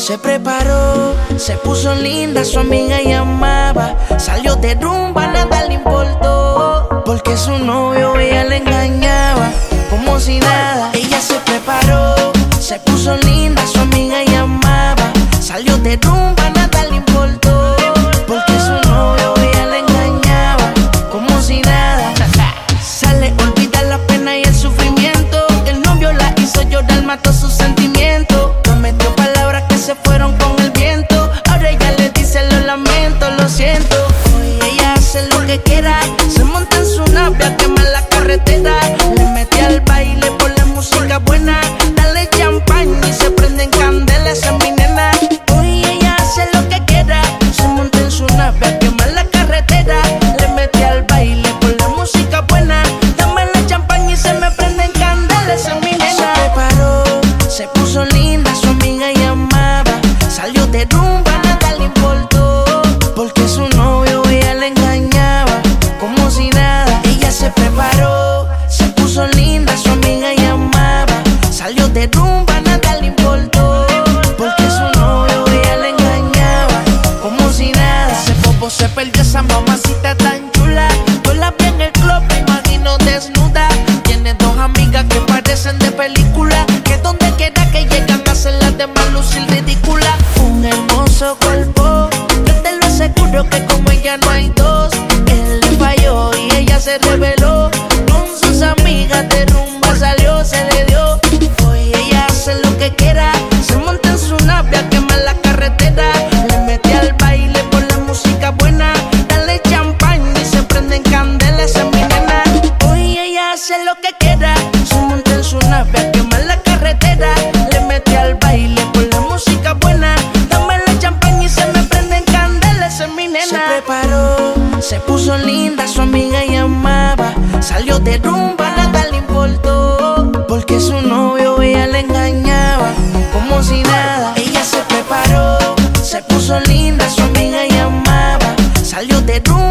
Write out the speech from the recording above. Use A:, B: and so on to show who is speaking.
A: Se preparó, se puso linda, su amiga llamaba. Salió de rumba, nada le importó, porque su novio ella le engañaba, como si nada. Ella se preparó, se puso linda, su amiga llamaba. Salió de rumba, nada le importó, porque su novio ella le engañaba, como si nada. Sale, olvida la pena y el sufrimiento. El novio la hizo llorar, mató sus sentimientos. Prometió palabras que se fueron con el viento. Ahora ella le dice lo lamento, lo siento. Hoy ella hace lo que quiera, se monta en su nave a quemar la carretera. Le mete al baile por la música buena. Dale champaña y se prenden candelas, esa es mi nena. Hoy ella hace lo que quiera, se monta en su nave a quemar la carretera. Le mete al baile por la música buena. Dame la champaña y se me prenden candelas, esa es mi nena. Se preparó, se puso linda, su amiga llamaba. Salió de rumba, nada le importó, porque su novio ella le engañaba, como si nada. Ella se preparó, se puso linda, su amiga llamaba. Salió de rumba, nada le importó, porque su novio ella le engañaba, como si nada. Ese popo se perdió, esa mamacita tan chula. Yo la vi en el club, me imagino desnuda. Tiene dos amigas que parecen de película, que donde quiera que llegan hacen las demás lucir ridícula. Un hermoso cuerpo, yo te lo aseguro que como ella no hay dos. Él le falló y ella se reveló, con sus amigas de rumba salió, se le dio. Hoy ella hace lo que quiera, se monta en su nave a quemar la carretera. Le mete al baile por la música buena. Dale champaña y se prenden candelas, esa es mi nena. Hoy ella hace lo que quiera, se monta en su nave a quemar la carretera. Le mete al baile por la música buena. Dame la champaña y se me prenden candelas, esa es mi nena. Se preparó, se puso linda, su amiga llamaba. Salió de rumba, nada le importó, porque su novio ella le engañaba, como si nada. Ella se preparó, se puso linda, su amiga llamaba. Salió de rumba.